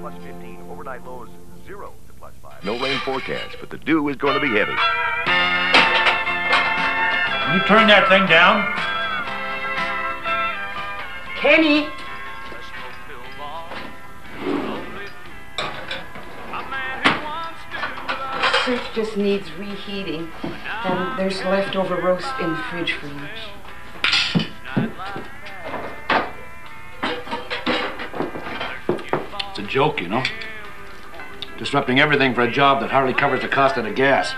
plus 15. Overnight lows 0 to plus 5. No rain forecast, but the dew is going to be heavy. Can you turn that thing down? Kenny! The soup just needs reheating, and there's leftover roast in the fridge for lunch. It's a joke, you know. Disrupting everything for a job that hardly covers the cost of the gas.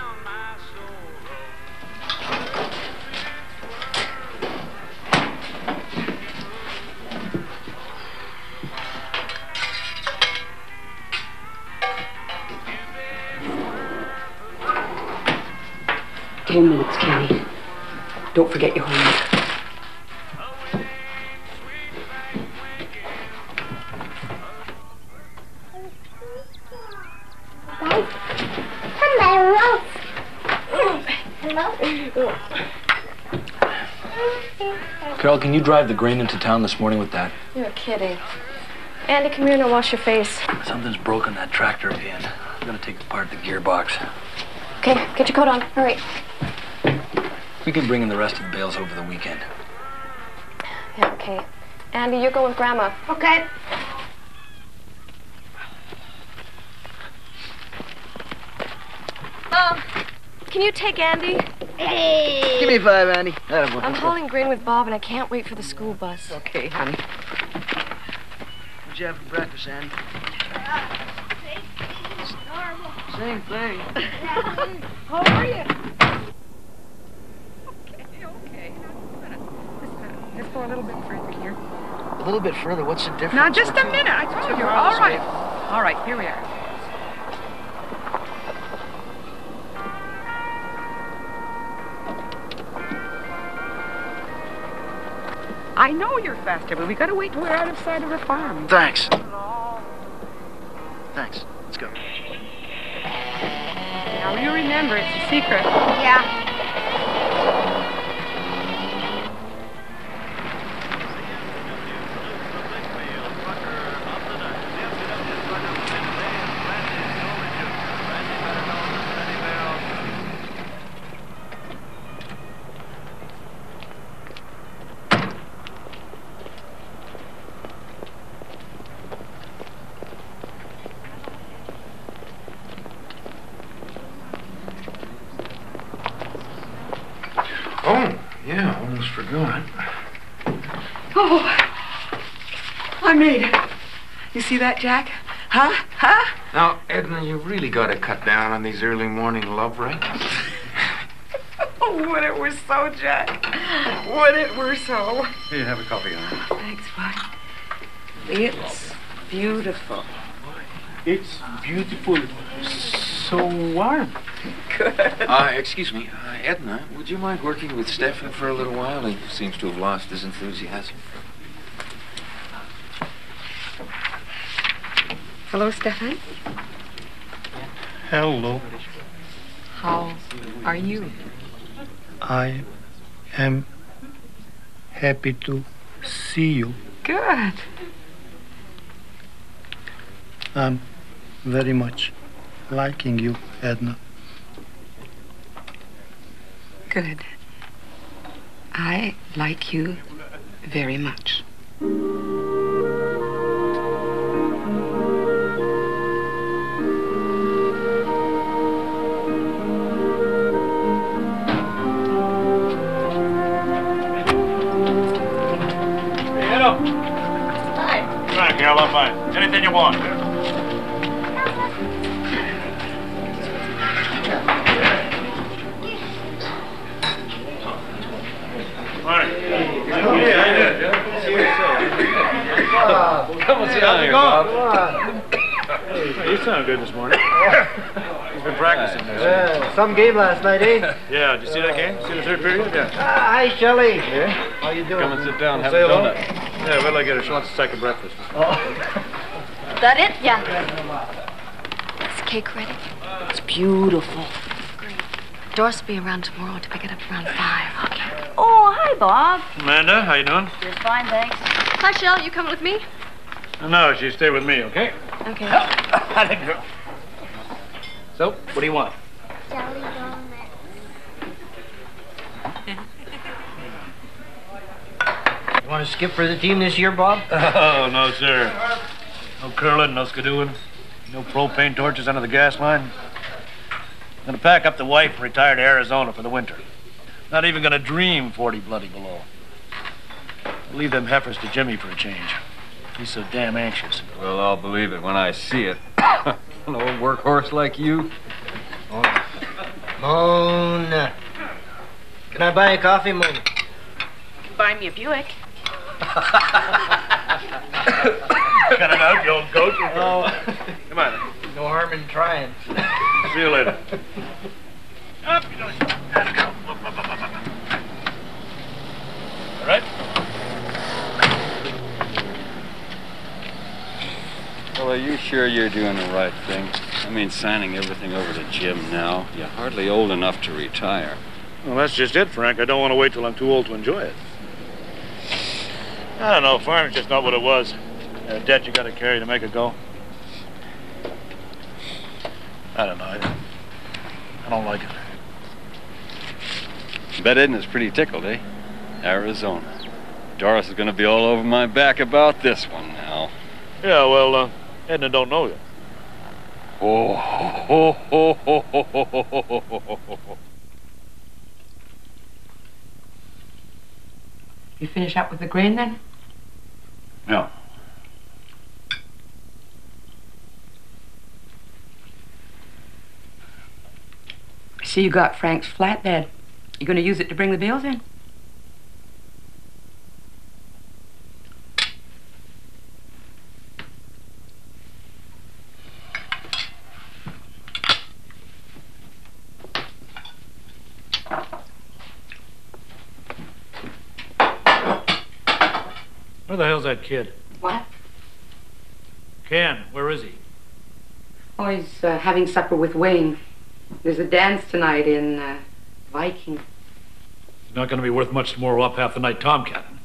Ten minutes, Kenny. Don't forget your homework. Carol, can you drive the grain into town this morning with that? You're kidding. Andy, come here and wash your face. Something's broken that tractor again. I'm gonna take apart the gearbox. Okay, get your coat on. Hurry. We can bring in the rest of the bales over the weekend. Yeah, okay. Andy, you go with Grandma. Okay. Can you take Andy? Hey! Give me 5, Andy. Attaboy. I'm hauling grain with Bob, and I can't wait for the school bus. Okay, honey. What'd you have for breakfast, Andy? Same thing. How are you? Okay. Just go a little bit further here. A little bit further. What's the difference? Now, just a minute. I told you. All right. All right, here we are. I know you're faster, but we gotta wait till we're out of sight of the farm. Thanks. Thanks. Let's go. Now, you remember, it's a secret. Yeah. Forgot. Oh, I made it. You see that, Jack? Huh? Huh? Now, Edna, you really got to cut down on these early morning love rates. Oh, would it were so, Jack. Would it were so. Here, have a coffee, honey. Thanks, bud. It's beautiful. It's beautiful. So warm. Good. Excuse me. Edna, would you mind working with Stefan for a little while? He seems to have lost his enthusiasm. Hello, Stefan. Hello. How are you? I am happy to see you. Good. I'm very much liking you, Edna. Good. I like you very much. Carol, I'm fine. Anything you want. Morning. Hey, how you doing? Come and sit down here, Bob. Hey, you sound good this morning. You've been practicing this. Yeah, some game last night, eh? Yeah, did you see that game? See the third period? Yeah. Hi, Shelley. Yeah? How you doing? Come and sit down, have Say a hello. donut. Yeah, wait till I get her. She wants to take a breakfast. That it? Yeah. Is the cake ready? It's beautiful. Great. Doris will be around tomorrow to pick it up around 5. Okay. Oh, hi, Bob. Amanda, how you doing? Just fine, thanks. Hi, Shell. You coming with me? No, she stay with me, okay? Okay. So, what do you want? Jelly donuts. You want to skip for the team this year, Bob? Oh, no, sir. No curling, no skidooing, no propane torches under the gas line. I'm gonna pack up the wife and retire to Arizona for the winter. Not even gonna dream 40 bloody below. I'll leave them heifers to Jimmy for a change. He's so damn anxious. Well, I'll believe it when I see it. An old workhorse like you. Moon. Can I buy a coffee, Moon? You can buy me a Buick. Cut it out, you old goat. Oh. Come on. No harm in trying. See you later. Up, you go. All right? Well, are you sure you're doing the right thing? I mean, signing everything over to Jim now. You're hardly old enough to retire. Well, that's just it, Frank. I don't want to wait till I'm too old to enjoy it. I don't know. Farming's just not what it was. A debt you got to carry to make it go. I don't know. I don't like it. Bet Edna's pretty tickled, eh? Arizona. Doris is going to be all over my back about this one now. Yeah, well, Edna don't know you. Oh, ho, ho, ho, ho, ho, ho, ho, ho, ho. You finish up with the grain then? Yeah. I see you got Frank's flatbed. You gonna use it to bring the bales in? Where the hell's that kid? What? Ken, where is he? Oh, he's having supper with Wayne. There's a dance tonight in Viking. He's not going to be worth much more up half the night tomcatting.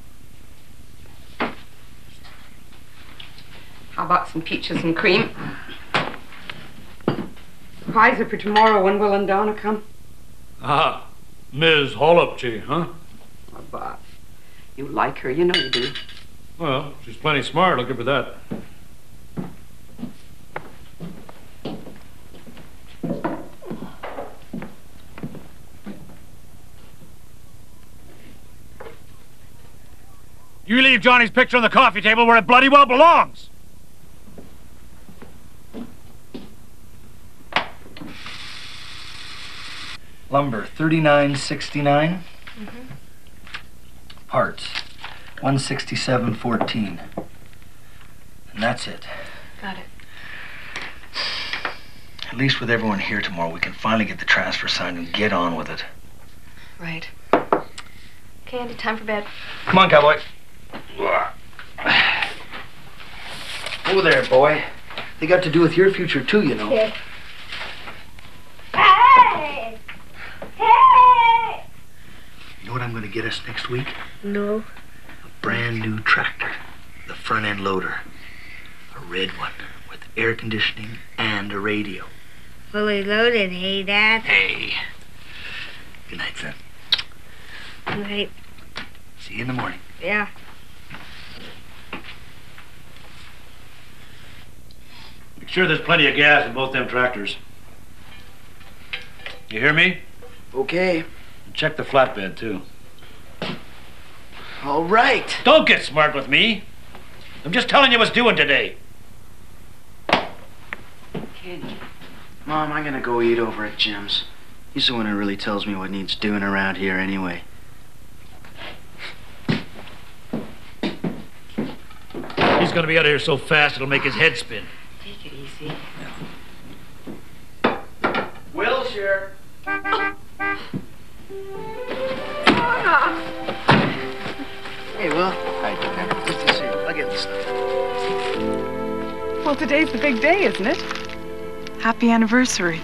How about some peaches and cream? Pies are for tomorrow. When will and Donna come? Ah, Ms. Hollopchi, huh? Oh, Bob, you like her. You know you do. Well, she's plenty smart. I'll give her that. You leave Johnny's picture on the coffee table where it bloody well belongs. Lumber, $39.69. Parts, $167.14. And that's it. Got it. At least with everyone here tomorrow, we can finally get the transfer signed and get on with it. Right. Okay, Andy, time for bed. Come on, cowboy. Oh there, boy. They got to do with your future too, you know. Hey! Hey! Hey! You know what I'm going to get us next week? No. A brand new tractor. The front end loader. A red one with air conditioning and a radio. Fully loaded, hey, Dad? Hey. Good night, son. Good night. See you in the morning. Yeah. Make sure there's plenty of gas in both them tractors. You hear me? Okay. Check the flatbed, too. All right. Don't get smart with me. I'm just telling you what's doing today. Kenny. Mom, I'm gonna go eat over at Jim's. He's the one who really tells me what needs doing around here anyway. He's gonna be out of here so fast it'll make his head spin. Take it easy. Wilshire. Hey, Will. Hi, Dad. Good to see you. I'll get this stuff. Well, today's the big day, isn't it? Happy anniversary.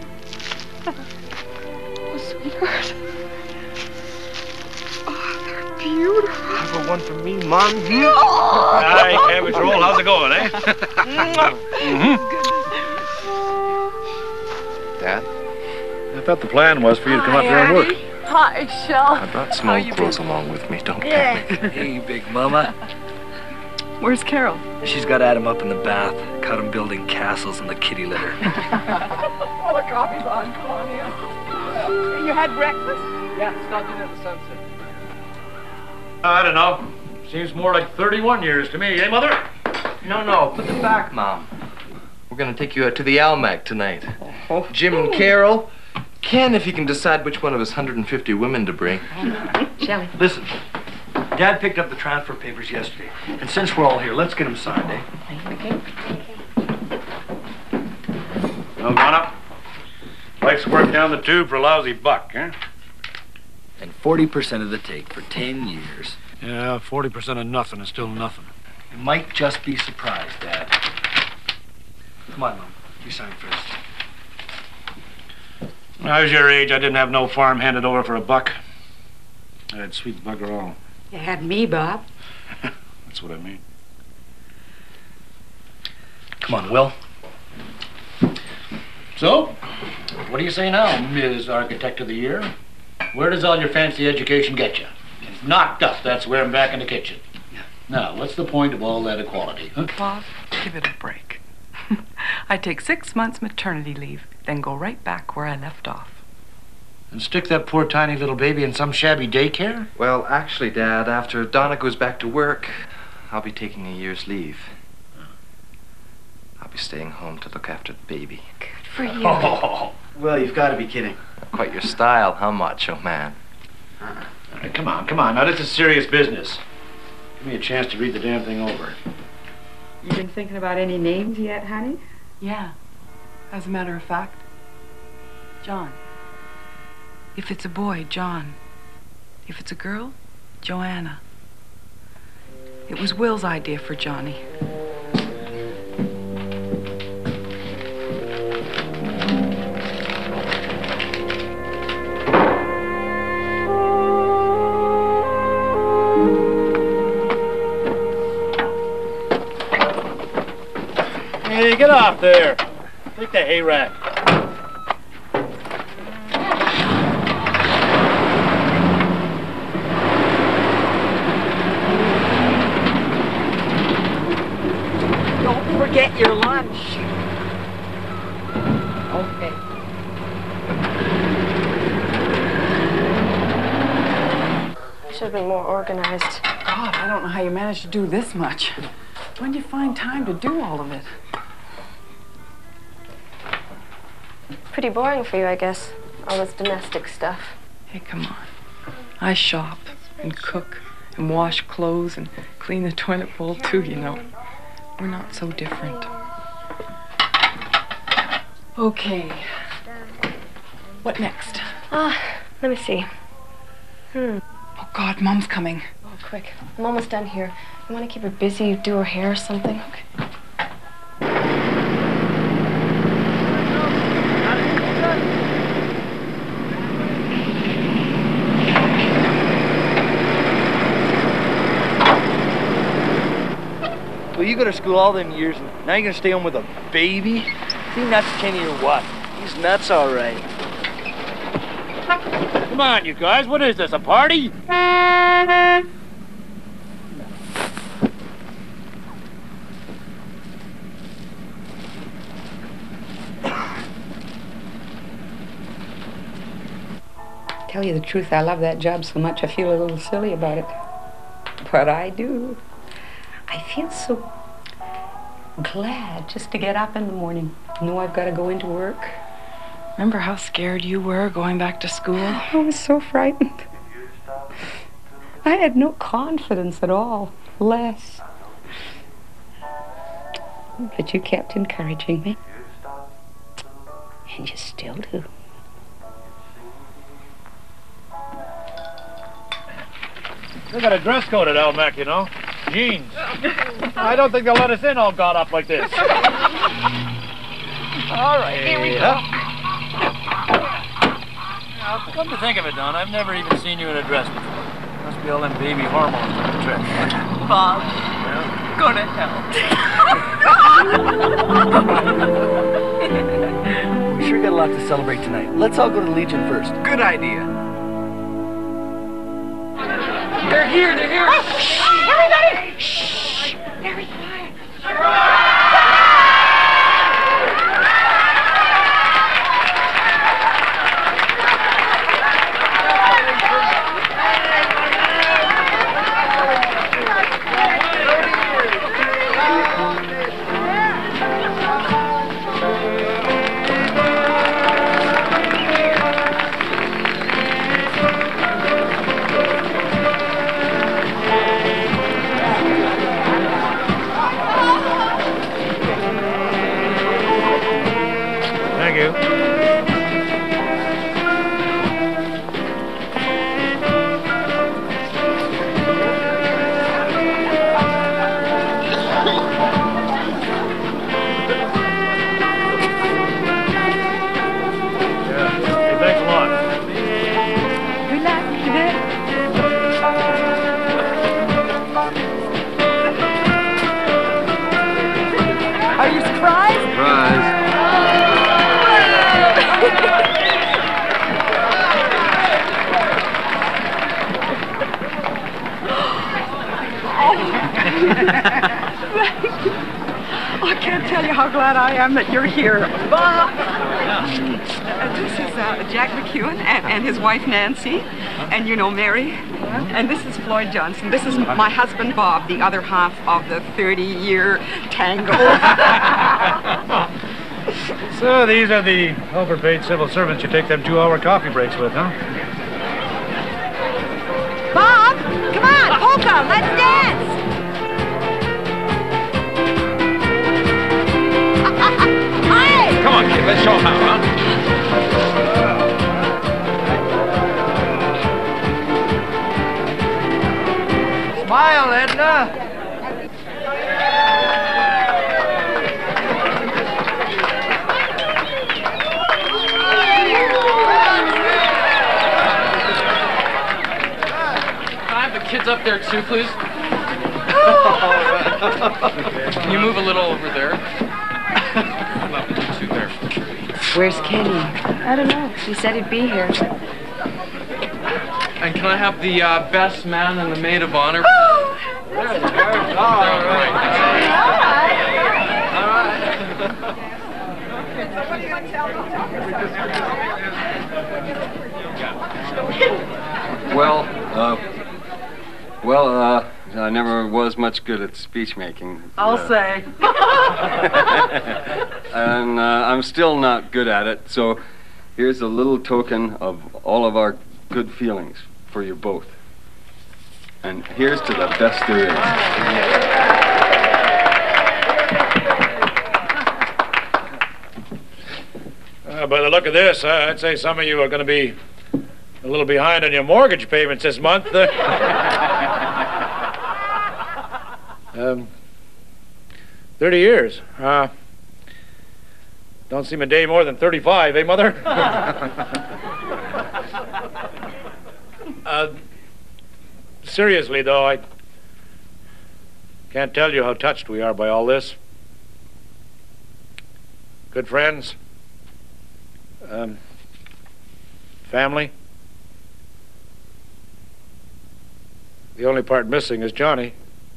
Oh, sweetheart. Oh, they're beautiful. You got one for me, Mom? Aye, Cabbage Roll. it going, eh? Dad? I thought the plan was for you to come up here and work. Hi, Shell. I brought some old clothes along with me. Don't panic. Hey, Big Mama. Where's Carol? She's got Adam up in the bath. Caught him building castles in the kitty litter. Well, the coffee's on. Come on in. You had breakfast? Yeah, stopped in at the Sunset. I don't know. Seems more like 31 years to me, eh, Mother? No, put them back, Mom. We're gonna take you out to the Almac tonight. Jim and Carol. Ken, if you can decide which one of his 150 women to bring. Shelley. Listen, Dad picked up the transfer papers yesterday. And since we're all here, let's get them signed, eh? Okay. Well, gone up. Life's work down the tube for a lousy buck, huh? And 40% of the take for 10 years. Yeah, 40% of nothing is still nothing. You might just be surprised, Dad. Come on, Mom. You sign first. When I was your age, I didn't have no farm handed over for a buck. I had sweet bugger all. You had me, Bob. That's what I mean. Come on, Will. So, what do you say now, Ms. Architect of the Year? Where does all your fancy education get you? Knocked up, that's where I'm back in the kitchen. Now, what's the point of all that equality, huh? Bob, give it a break. I take 6 months maternity leave, then go right back where I left off. And stick that poor tiny little baby in some shabby daycare? Well, actually, Dad, after Donna goes back to work, I'll be taking a year's leave. I'll be staying home to look after the baby. Good for you. Oh, well, you've got to be kidding. Quite your style, huh, macho man? All right, come on. Now, this is serious business. Give me a chance to read the damn thing over. You been thinking about any names yet, honey? Yeah. As a matter of fact, John. If it's a boy, John. If it's a girl, Joanna. It was Will's idea for Johnny. Hey, get off there. Take the hay rack. Don't forget your lunch. Okay. I should have been more organized. God, I don't know how you managed to do this much. When do you find time to do all of it? Pretty boring for you, I guess. All this domestic stuff. Hey, come on. I shop and cook and wash clothes and clean the toilet bowl too, you know. We're not so different. Okay. What next? Let me see. Oh, God, Mom's coming. Oh, quick. I'm almost done here. You want to keep her busy, do her hair or something? Okay. Well, you go to school all them years, and now you're gonna stay home with a baby? See, nuts, Kenny, or what? He's nuts, all right. Come on, you guys. What is this, a party? Tell you the truth, I love that job so much I feel a little silly about it. But I do. I feel so glad just to get up in the morning. Know I've got to go into work. Remember how scared you were going back to school? I was so frightened. I had no confidence at all. Less. But you kept encouraging me. And you still do. They got a dress code at Almac, you know. Jeans. I don't think they'll let us in all got up like this. All right, here we go. Now, come to think of it, Don, I've never even seen you in a dress before. Must be all them baby hormones on the trick. Bob, go to hell. We sure got a lot to celebrate tonight. Let's all go to the Legion first. Good idea. They're here, they're here. Everybody! Shh! Very quiet. Thank you. Hey, thanks a lot. Good luck. Good. Are you surprised? Surprise. I can't tell you how glad I am that you're here. Bob! This is Jack McEwen and his wife Nancy, and you know Mary. And this is Floyd Johnson. This is my husband Bob, the other half of the 30-year tango. So these are the overpaid civil servants you take them 2-hour coffee breaks with, huh? Bob, come on, polka, let's dance. Hey! Come on, kid, let's show 'em how, huh? Smile, Edna. Can I have the kids up there too, please? Can you move a little over there? Not too there. Where's Kenny? I don't know. He said he'd be here. And can I have the best man and the maid of honor? Well, I never was much good at speech making. I'll say. And I'm still not good at it, so here's a little token of all of our good feelings for you both. And here's to the best there is. By the look of this, I'd say some of you are going to be a little behind on your mortgage payments this month. 30 years. Don't seem a day more than 35, eh, Mother? Seriously, though, I can't tell you how touched we are by all this. Good friends. Family. The only part missing is Johnny.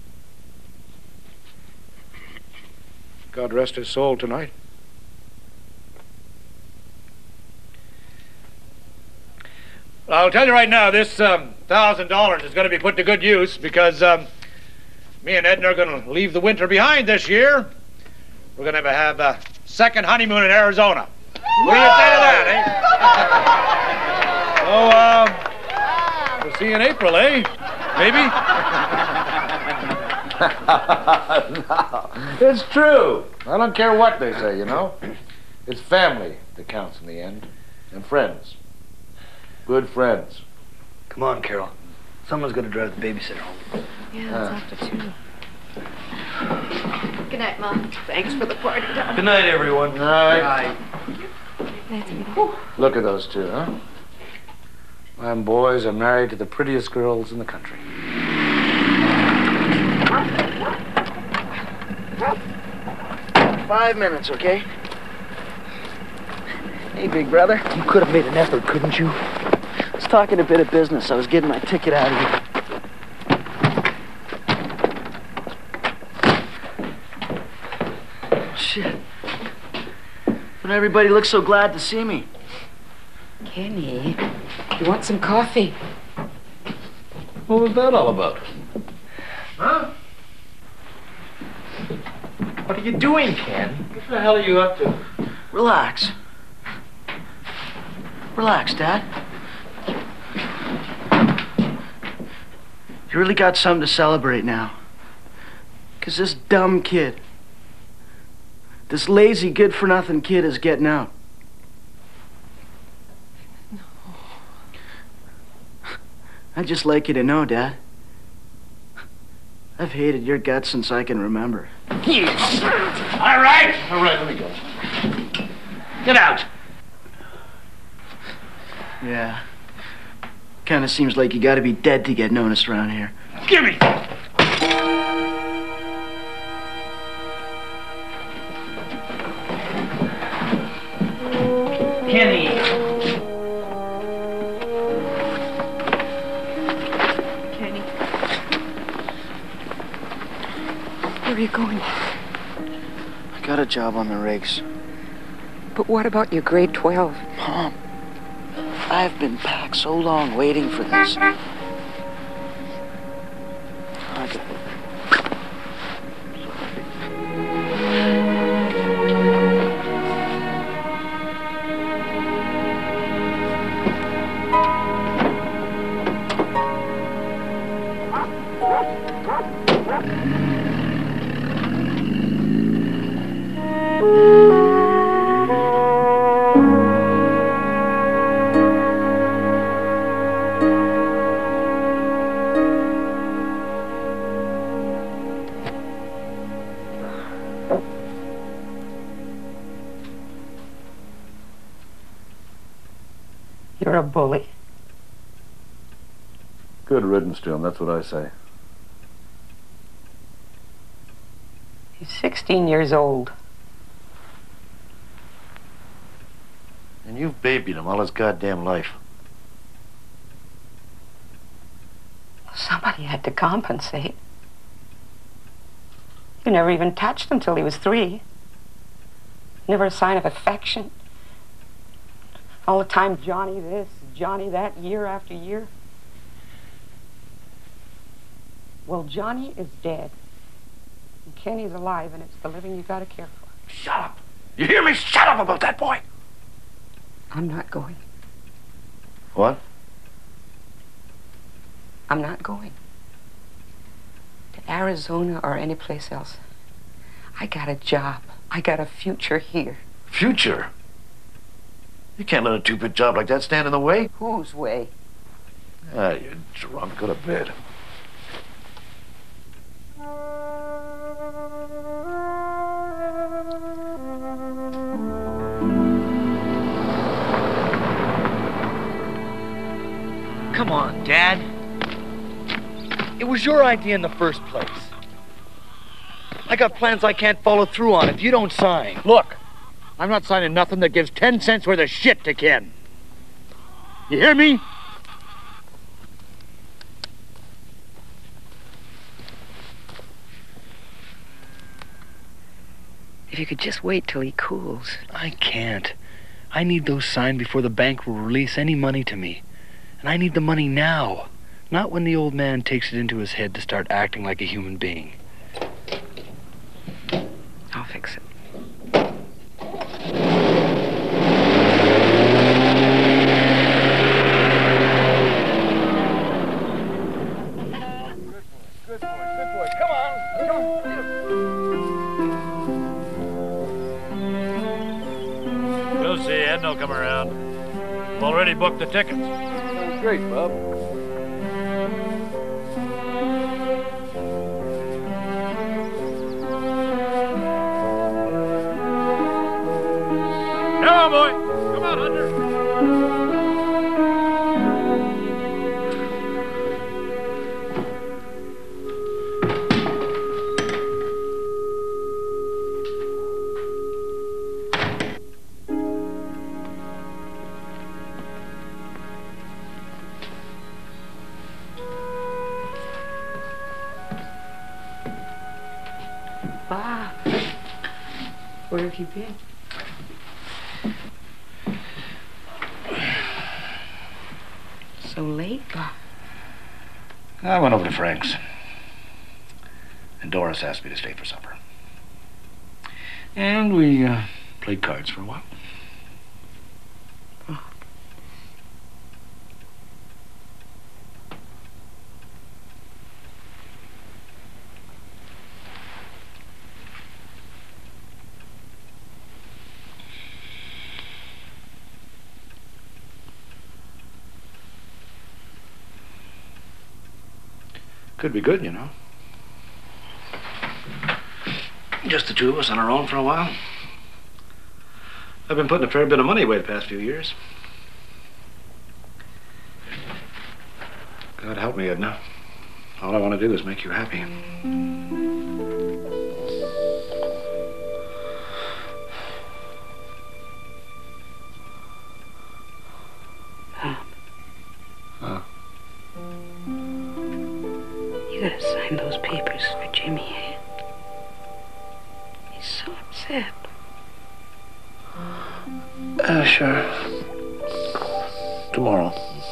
God rest his soul tonight. Well, I'll tell you right now, this $1,000 is going to be put to good use because me and Edna are going to leave the winter behind this year. We're going to have a second honeymoon in Arizona. What do you say to that, eh? So, we'll see you in April, eh? Maybe? No, it's true. I don't care what they say, you know. It's family that counts in the end, and friends. Good friends. Come on, Carol. Someone's got to drive the babysitter home. Yeah, it's after 2. Good night, Mom. Thanks for the party, Dad. Good night, everyone. Good night. Night. Look at those two, huh? Them boys are married to the prettiest girls in the country. 5 minutes, okay? Hey, big brother. You could have made an effort, couldn't you? I was talking a bit of business. I was getting my ticket out of here. Shit. But everybody looks so glad to see me. Kenny, you want some coffee? What was that all about? Huh? What are you doing, Ken? What the hell are you up to? Relax. Relax, Dad. You really got something to celebrate now. 'Cause this dumb kid, this lazy, good-for-nothing kid is getting out. No. I'd just like you to know, Dad. I've hated your guts since I can remember. Yes. All right, let me go. Get out. Yeah. Kinda seems like you gotta be dead to get noticed around here. Give me. Kenny. Kenny. Where are you going? I got a job on the rigs. But what about your grade 12? Mom, I've been back so long waiting for this. I got it. You're a bully. Good riddance to him, that's what I say. He's 16 years old. And you've babied him all his goddamn life. Somebody had to compensate. You never even touched him till he was 3. Never a sign of affection. All the time, Johnny this, Johnny that, year after year. Well, Johnny is dead. And Kenny's alive, and it's the living you gotta care for. Shut up! You hear me? Shut up about that boy! I'm not going. What? I'm not going. To Arizona or any place else. I got a job. I got a future here. Future? You can't let a two-bit job like that stand in the way. Whose way? Ah, you're drunk. Go to bed. Come on, Dad. It was your idea in the first place. I got plans I can't follow through on if you don't sign. Look, I'm not signing nothing that gives 10 cents worth of shit to Ken. You hear me? If you could just wait till he cools. I can't. I need those signed before the bank will release any money to me. And I need the money now, not when the old man takes it into his head to start acting like a human being. I'll fix it. Good boy. Come on. You'll see, Ed will come around. I've already booked the tickets. Great, Bob. Come on, boy. Come on, Hunter. Bob, where have you been? So late, Bob. I went over to Frank's. And Doris asked me to stay for supper. And we played cards for a while. Could be good, you know. Just the two of us on our own for a while. I've been putting a fair bit of money away the past few years. God help me, Edna. All I want to do is make you happy. Huh? You gotta sign those papers for Jimmy. He's so upset. Sure. Tomorrow.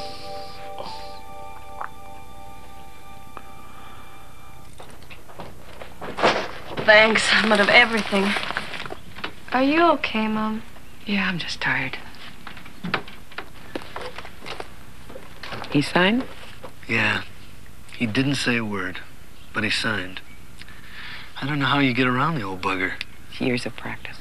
Thanks, but of everything. Are you okay, Mom? Yeah, I'm just tired. He signed? Yeah. He didn't say a word, but he signed. I don't know how you get around the old bugger. Years of practice.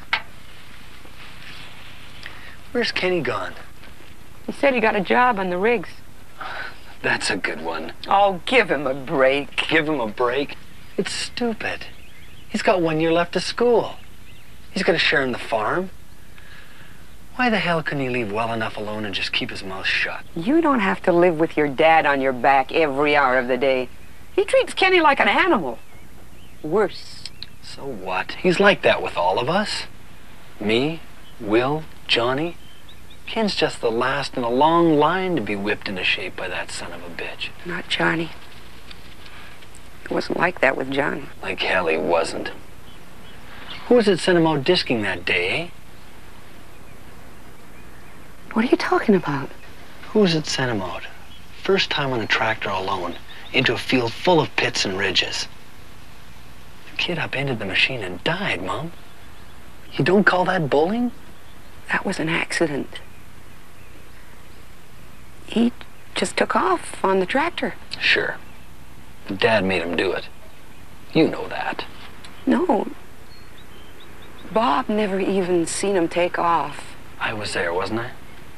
Where's Kenny gone? He said he got a job on the rigs. That's a good one. Oh, give him a break. Give him a break? It's stupid. He's got 1 year left of school. He's got to share in the farm. Why the hell couldn't he leave well enough alone and just keep his mouth shut? You don't have to live with your dad on your back every hour of the day. He treats Kenny like an animal. Worse. So what? He's like that with all of us. Me, Will, Johnny. Ken's just the last in a long line to be whipped into shape by that son of a bitch. Not Johnny. It wasn't like that with Johnny. Like hell he wasn't. Who was it sent him out disking that day, eh? What are you talking about? Who was it sent him out? First time on a tractor alone, into a field full of pits and ridges. The kid upended the machine and died, Mom. You don't call that bullying? That was an accident. He just took off on the tractor. Sure. Dad made him do it. You know that. No. Bob never even seen him take off. I was there, wasn't I?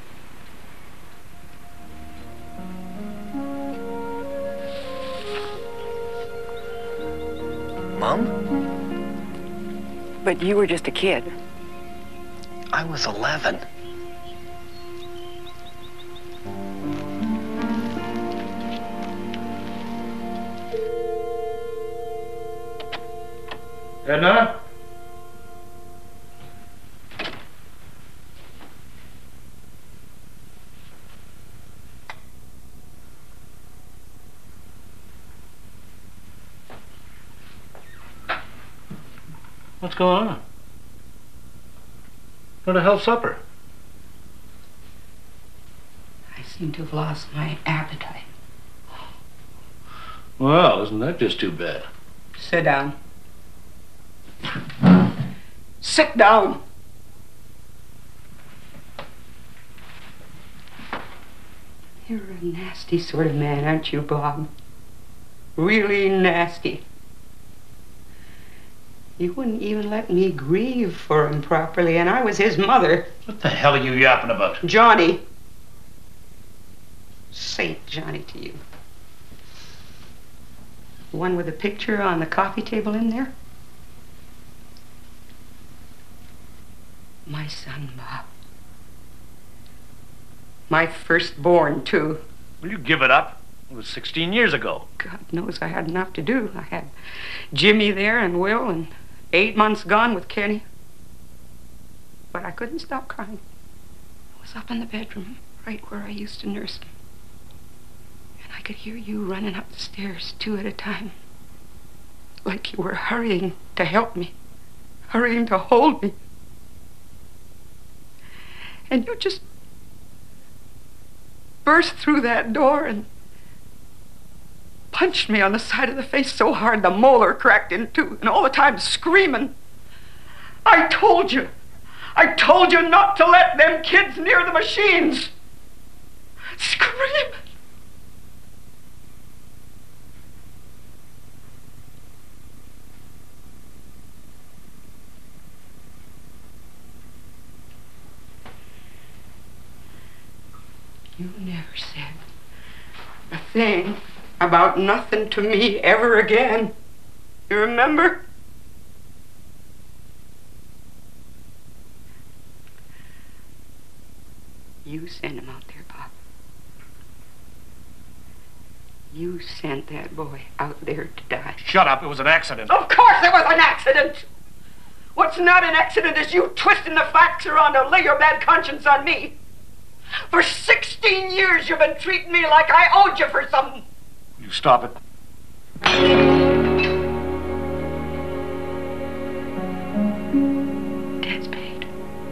Mom? But you were just a kid. I was 11. Edna? What's going on? Where the hell's supper? I seem to have lost my appetite. Well, isn't that just too bad? Sit down. Sit down. You're a nasty sort of man, aren't you, Bob? Really nasty. You wouldn't even let me grieve for him properly, and I was his mother. What the hell are you yapping about? Johnny. Saint Johnny to you. The one with the picture on the coffee table in there? My son, Bob. My firstborn, too. Will you give it up? It was 16 years ago. God knows I had enough to do. I had Jimmy there and Will and 8 months gone with Kenny. But I couldn't stop crying. I was up in the bedroom, right where I used to nurse him. And I could hear you running up the stairs 2 at a time. like you were hurrying to help me, hurrying to hold me. And you just burst through that door and punched me on the side of the face so hard the molar cracked in two, and all the time screaming, I told you not to let them kids near the machines. Screaming. You never said a thing about nothing to me ever again. You remember? You sent him out there, Bob. You sent that boy out there to die. Shut up. It was an accident. Of course it was an accident. What's not an accident is you twisting the facts around to lay your bad conscience on me. For 16 years you've been treating me like I owed you for something. You stop it. Dad's paid.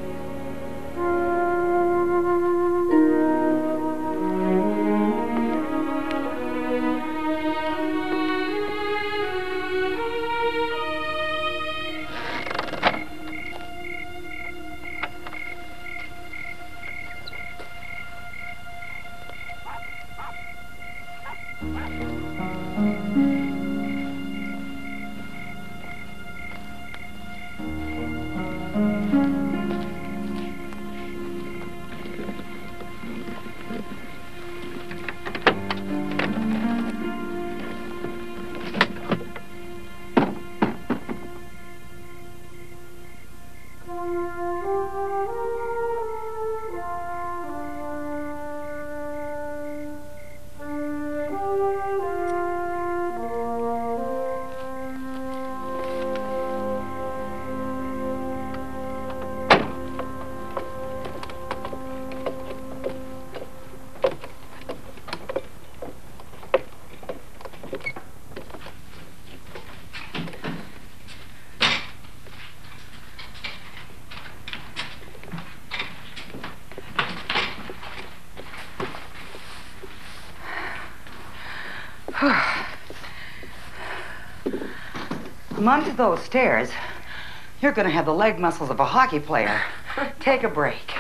Come onto those stairs. You're going to have the leg muscles of a hockey player. Take a break.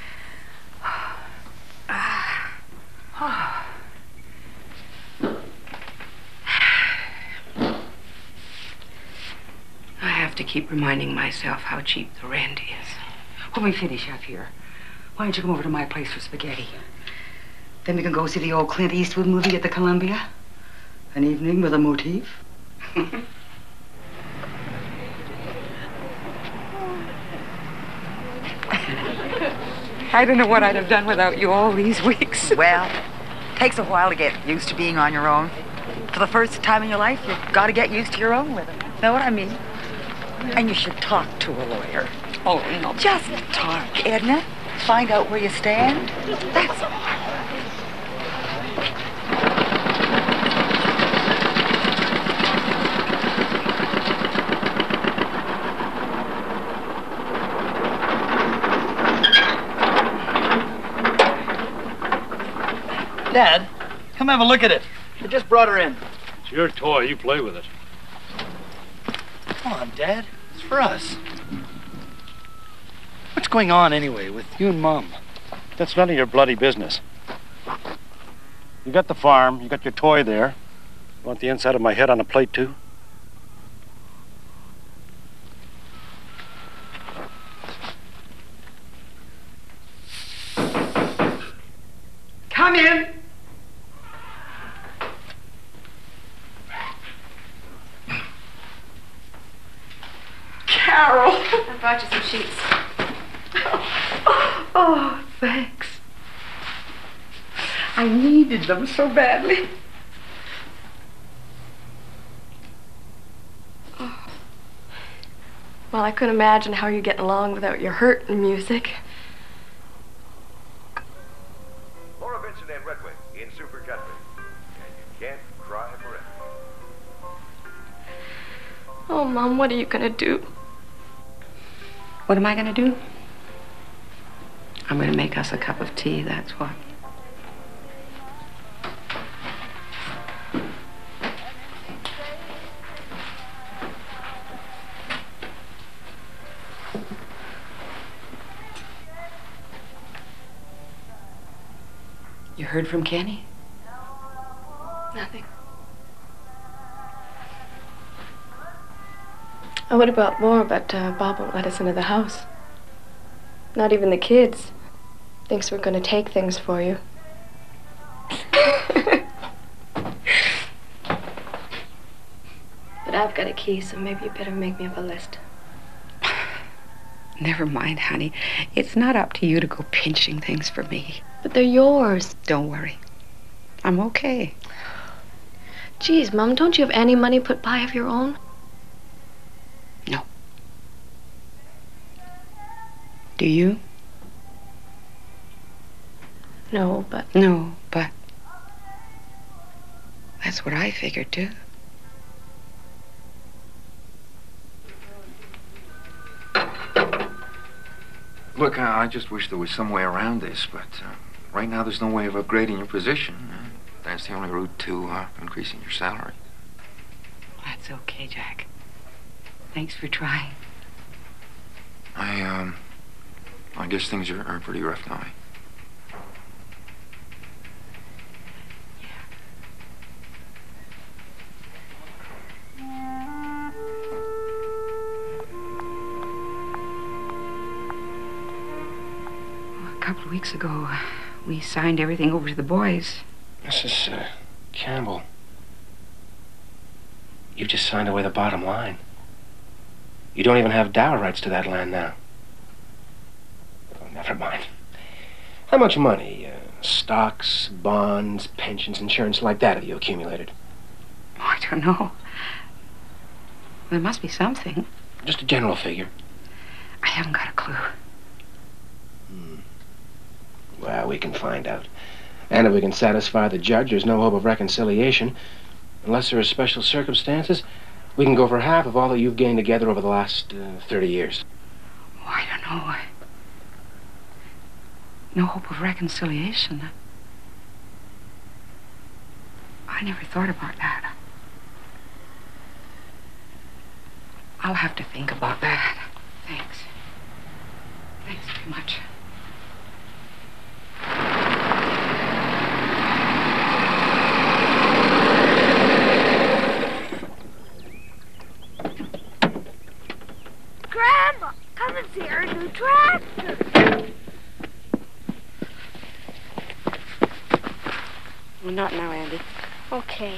I have to keep reminding myself how cheap the rent is. When we finish up here, why don't you come over to my place for spaghetti? Then we can go see the old Clint Eastwood movie at the Columbia. An evening with a motif. I don't know what I'd have done without you all these weeks. Well, it takes a while to get used to being on your own. For the first time in your life, you've got to get used to your own living. Know what I mean? And you should talk to a lawyer. Oh, no. Just talk, Edna. Find out where you stand. That's all. Dad, come have a look at it. I just brought her in. It's your toy. You play with it. Come on, Dad. It's for us. What's going on anyway with you and Mom? That's none of your bloody business. You got the farm. You got your toy there. You want the inside of my head on a plate, too? Come in. Carol. I brought you some sheets. Oh, thanks. I needed them so badly. Well, I couldn't imagine how you're getting along without your hurt and music. Laura Vincent and Redwing in Super Country. And you can't cry forever. Oh, Mom, what are you gonna do? What am I gonna do? I'm gonna make us a cup of tea, that's what. You heard from Kenny? Nothing. I would about more, but Bob won't let us into the house. Not even the kids. Thinks we're gonna take things for you. But I've got a key, so maybe you better make me up a list. Never mind, honey. It's not up to you to go pinching things for me. But they're yours. Don't worry. I'm okay. Geez, Mom, don't you have any money put by of your own? No. Do you? No, but... No, but... That's what I figured, too. Look, I just wish there was some way around this, but right now there's no way of upgrading your position. That's the only route to increasing your salary. That's okay, Jack. Thanks for trying. I guess things are pretty rough now. A couple of weeks ago, we signed everything over to the boys. Mrs. Campbell, you've just signed away the bottom line. You don't even have dower rights to that land now. Oh, never mind. How much money? Stocks, bonds, pensions, insurance like that have you accumulated? Oh, I don't know. There must be something. Just a general figure. I haven't got a clue. Well, we can find out. And if we can satisfy the judge, there's no hope of reconciliation. Unless there are special circumstances, we can go for half of all that you've gained together over the last 30 years. Oh, I don't know. No hope of reconciliation. I never thought about that. I'll have to think about that. Thanks. Thanks very much. Grandma, come and see our new tractor. Well, not now, Andy. Okay.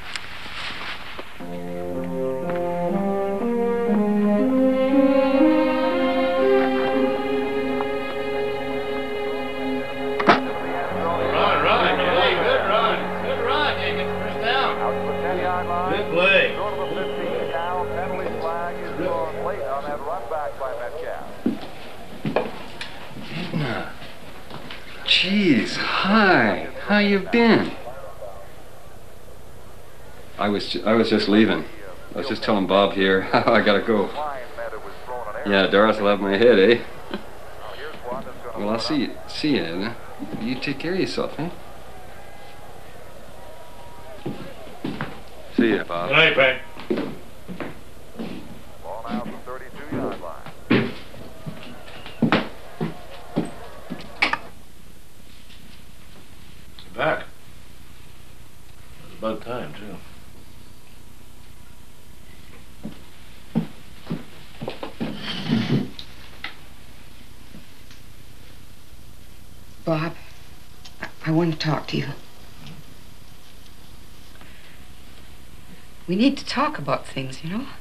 Jeez, hi. How you been? I was just leaving. I was just telling Bob here. I gotta go. Yeah, Doris will have my head, eh? Well, I'll see you, Edna. You take care of yourself, eh? See ya, Bob. Good night, Peg. Ball now from 32-yard line. Back. It's about time, too. Bob, I want to talk to you. We need to talk about things, you know?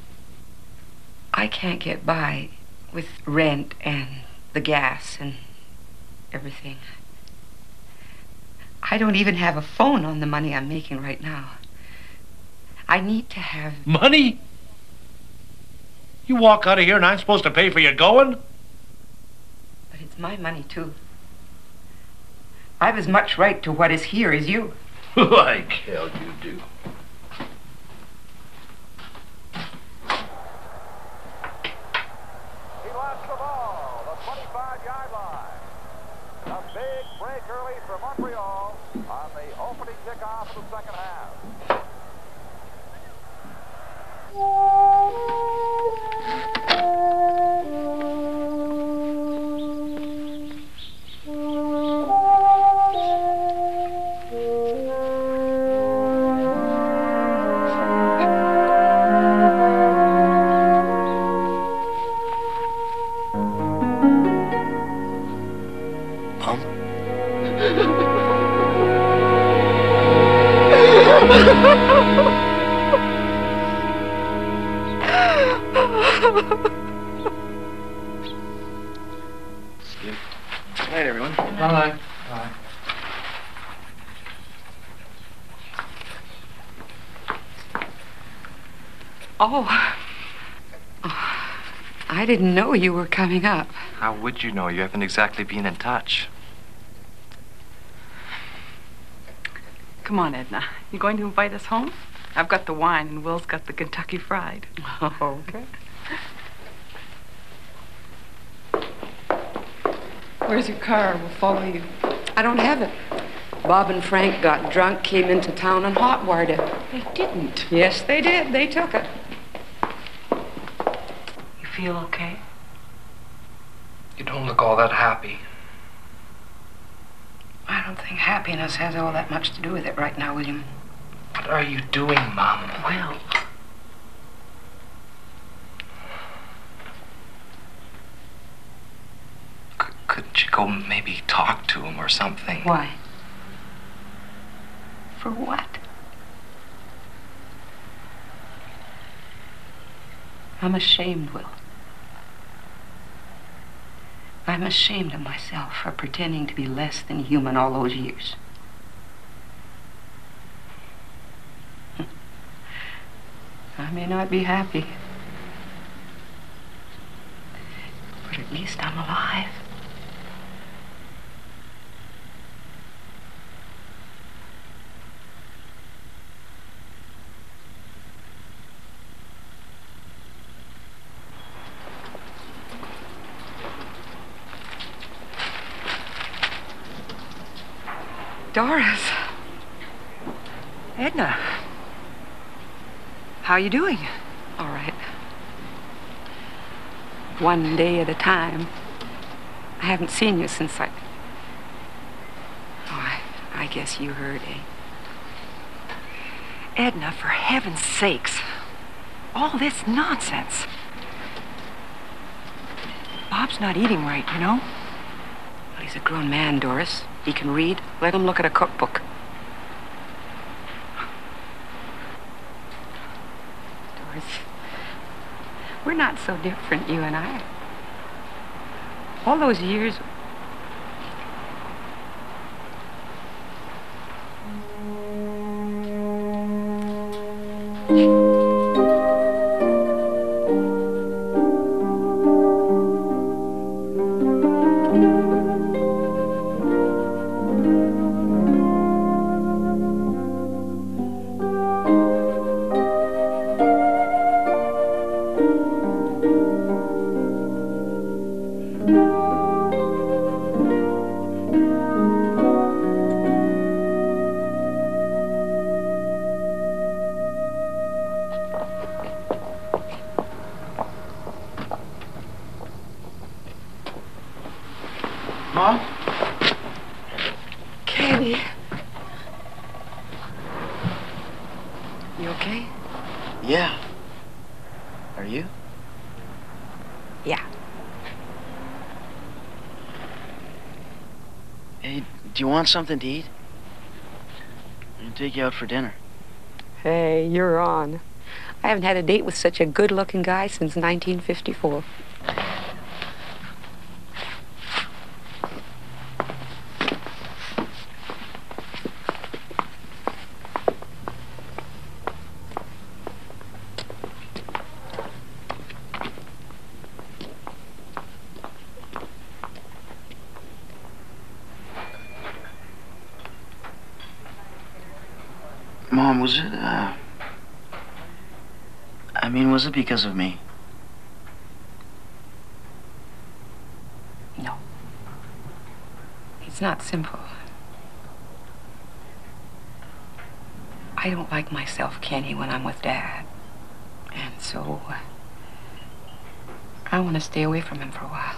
I can't get by with rent and the gas and everything. I don't even have a phone on the money I'm making right now. I need to have... Money? You walk out of here and I'm supposed to pay for your going? But it's my money, too. I've as much right to what is here as you. Like hell you do. Montreal on the opening kickoff of the second half. Good night, everyone. Bye. Bye. Oh. I didn't know you were coming up. How would you know? You haven't exactly been in touch. Come on, Edna. You going to invite us home? I've got the wine and Will's got the Kentucky Fried. Okay. Where's your car? We'll follow you. I don't have it. Bob and Frank got drunk, came into town and hot-wired it. They didn't. Yes, they did. They took it. You feel okay? You don't look all that happy. I don't think happiness has all that much to do with it right now, William. What are you doing, Mom? Will. Couldn't you go maybe talk to him or something? Why? For what? I'm ashamed, Will. I'm ashamed of myself for pretending to be less than human all those years. I may not be happy, but at least I'm alive. Doris. Edna. How are you doing? All right. One day at a time. I haven't seen you since I guess you heard, eh? Edna, for heaven's sakes. All this nonsense. Bob's not eating right, you know? Well, he's a grown man, Doris. He can read. Let him look at a cookbook. Doris, we're not so different, you and I. All those years... Mom? Kenny. You okay? Yeah. Are you? Yeah. Hey, do you want something to eat? I'll take you out for dinner. Hey, you're on. I haven't had a date with such a good-looking guy since 1954. Mom, was it, was it because of me? No. It's not simple. I don't like myself, Kenny, when I'm with Dad. And so, I want to stay away from him for a while.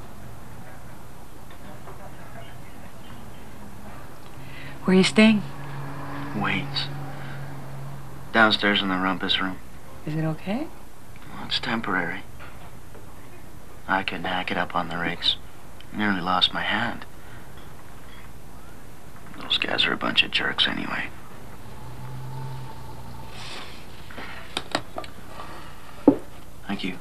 Where are you staying? Wayne's. Downstairs in the rumpus room. Is it okay? Well, it's temporary. I couldn't hack it up on the rigs. Nearly lost my hand. Those guys are a bunch of jerks anyway. Thank you.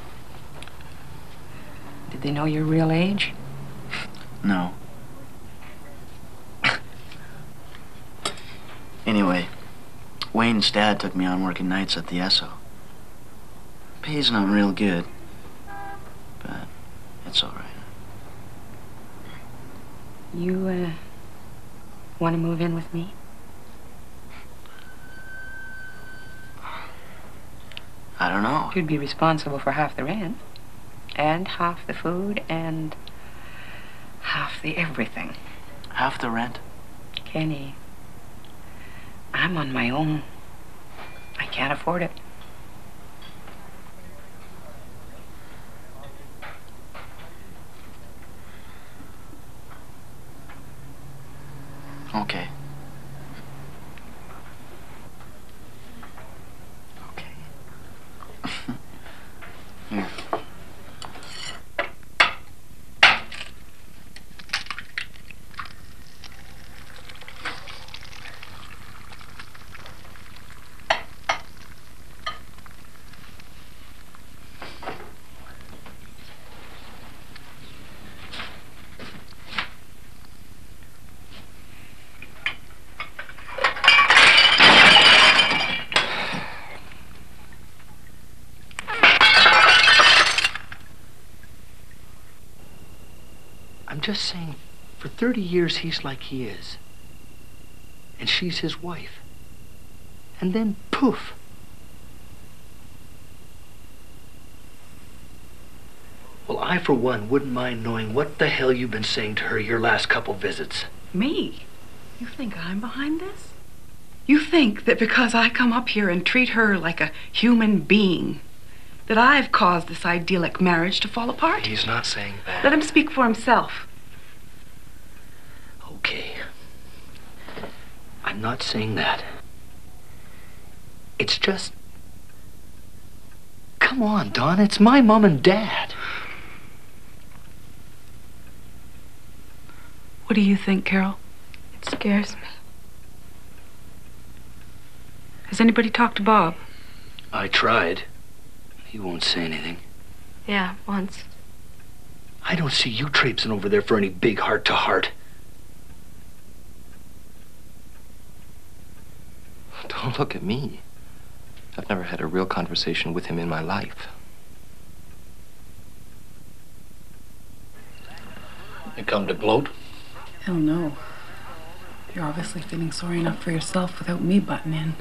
Did they know your real age? No. Anyway, Wayne's dad took me on working nights at the Esso. Pay's not real good, but it's all right. You, want to move in with me? I don't know. You'd be responsible for half the rent, and half the food, and half the everything. Half the rent? Kenny, I'm on my own. I can't afford it. Okay. Here. I'm just saying, for 30 years he's like he is. And she's his wife. And then, poof. Well, I, for one, wouldn't mind knowing what the hell you've been saying to her your last couple visits. Me? You think I'm behind this? You think that because I come up here and treat her like a human being, that I've caused this idyllic marriage to fall apart? He's not saying that. Let him speak for himself. Okay. I'm not saying that. It's just... Come on, Don. It's my mom and dad. What do you think, Carol? It scares me. Has anybody talked to Bob? I tried. He won't say anything. Yeah, once. I don't see you traipsing over there for any big heart-to-heart. Don't look at me. I've never had a real conversation with him in my life. You come to gloat? Hell no. You're obviously feeling sorry enough for yourself without me butting in.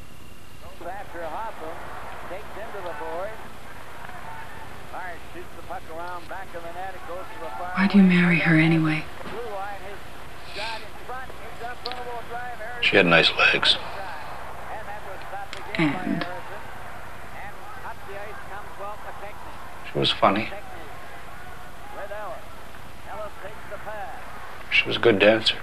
Why do you marry her anyway? She had nice legs. And? She was funny. She was a good dancer.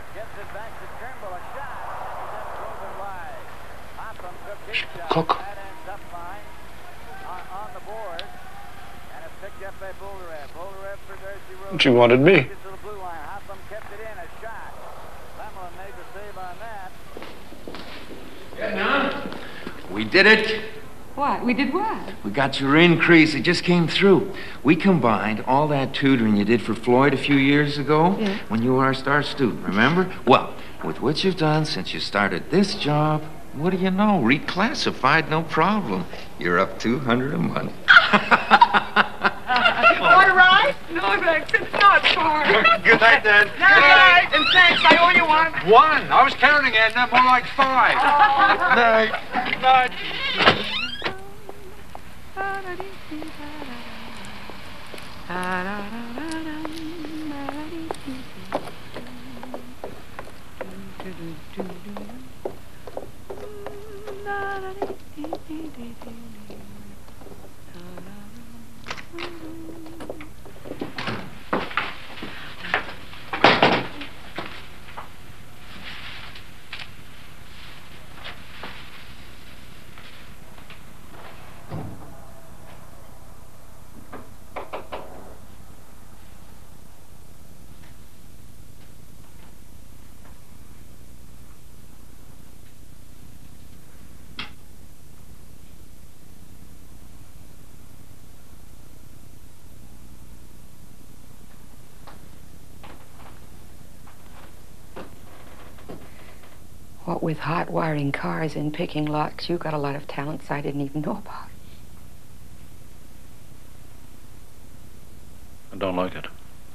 She could cook. She wanted me. We did it. What? We did what? We got your increase. It just came through. We combined all that tutoring you did for Floyd a few years ago when you were our star student, remember? Well, with what you've done since you started this job, what do you know? Reclassified, no problem. You're up $200 a month. Want a ride? No, thanks. It's not far. Good night, Dad. Good night. And thanks, I owe you one. One? I was counting, Edna. More like 5. Oh. Night. Night. What with hot wiring cars and picking locks, you got a lot of talents I didn't even know about. I don't like it.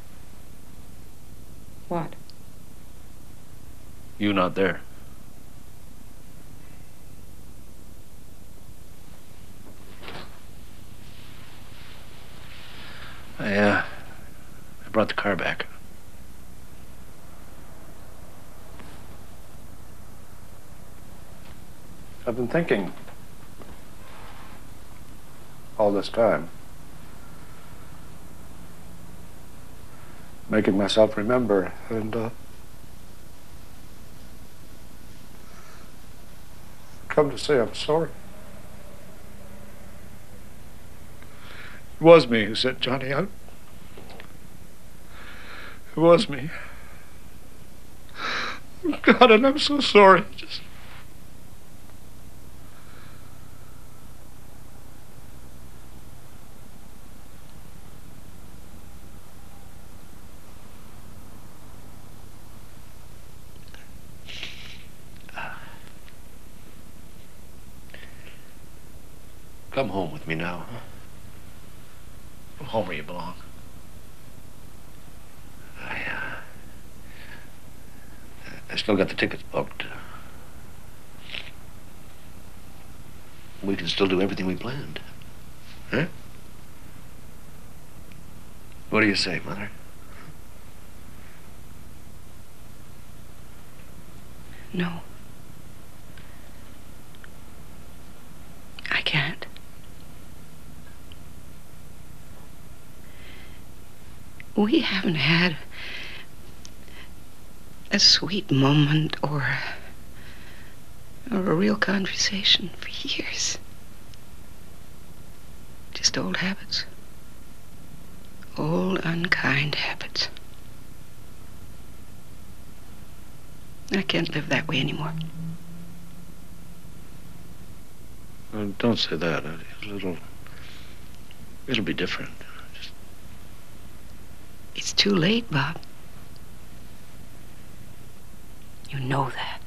What? You not there. I brought the car back. I've been thinking all this time, making myself remember, and come to say I'm sorry. It was me who sent Johnny out. It was me. God, and I'm so sorry. Just come home with me now. Come home where you belong. I still got the tickets booked. We can still do everything we planned. Huh? What do you say, Mother? No. I can't. We haven't had a sweet moment or a real conversation for years. Just old habits. Old, unkind habits. I can't live that way anymore. Don't say that. It'll be different. It's too late, Bob. You know that.